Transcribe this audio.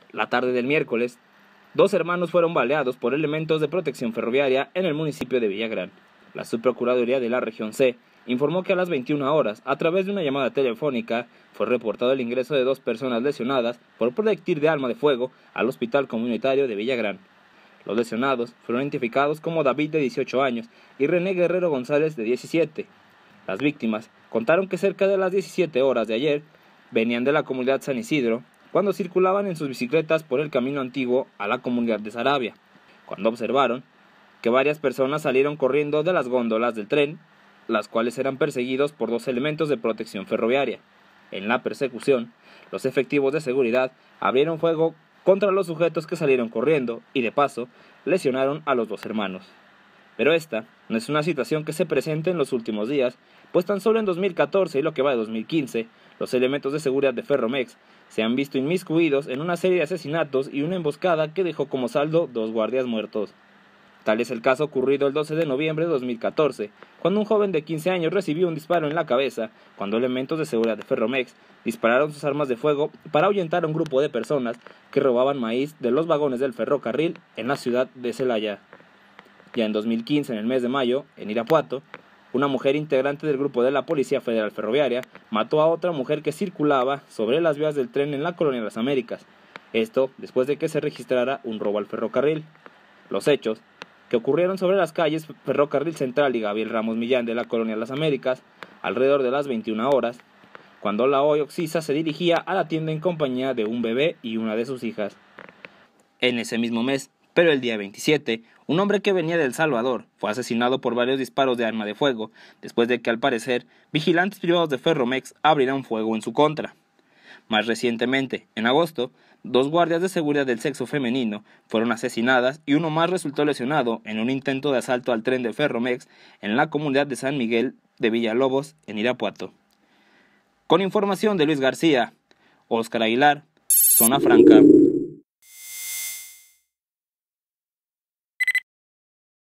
La tarde del miércoles, dos hermanos fueron baleados por elementos de protección ferroviaria en el municipio de Villagrán. La Subprocuraduría de la Región C informó que a las 21 horas, a través de una llamada telefónica, fue reportado el ingreso de dos personas lesionadas por proyectil de arma de fuego al Hospital Comunitario de Villagrán. Los lesionados fueron identificados como David, de 18 años, y René Guerrero González, de 17. Las víctimas contaron que cerca de las 17 horas de ayer venían de la comunidad San Isidro cuando circulaban en sus bicicletas por el camino antiguo a la comunidad de Saravia, cuando observaron que varias personas salieron corriendo de las góndolas del tren, las cuales eran perseguidos por dos elementos de protección ferroviaria. En la persecución, los efectivos de seguridad abrieron fuego contra los sujetos que salieron corriendo y, de paso, lesionaron a los dos hermanos. Pero esta no es una situación que se presente en los últimos días, pues tan solo en 2014 y lo que va de 2015, los elementos de seguridad de Ferromex se han visto inmiscuidos en una serie de asesinatos y una emboscada que dejó como saldo dos guardias muertos. Tal es el caso ocurrido el 12 de noviembre de 2014, cuando un joven de 15 años recibió un disparo en la cabeza, cuando elementos de seguridad de Ferromex dispararon sus armas de fuego para ahuyentar a un grupo de personas que robaban maíz de los vagones del ferrocarril en la ciudad de Celaya. Ya en 2015, en el mes de mayo, en Irapuato, una mujer integrante del grupo de la Policía Federal Ferroviaria mató a otra mujer que circulaba sobre las vías del tren en la Colonia Las Américas. Esto después de que se registrara un robo al ferrocarril. Los hechos, que ocurrieron sobre las calles Ferrocarril Central y Gabriel Ramos Millán de la Colonia Las Américas, alrededor de las 21 horas, cuando la hoy Oxisa se dirigía a la tienda en compañía de un bebé y una de sus hijas. En ese mismo mes, pero el día 27, un hombre que venía de El Salvador fue asesinado por varios disparos de arma de fuego, después de que, al parecer, vigilantes privados de Ferromex abrieran fuego en su contra. Más recientemente, en agosto, dos guardias de seguridad del sexo femenino fueron asesinadas y uno más resultó lesionado en un intento de asalto al tren de Ferromex en la comunidad de San Miguel de Villalobos, en Irapuato. Con información de Luis García, Óscar Aguilar, Zona Franca.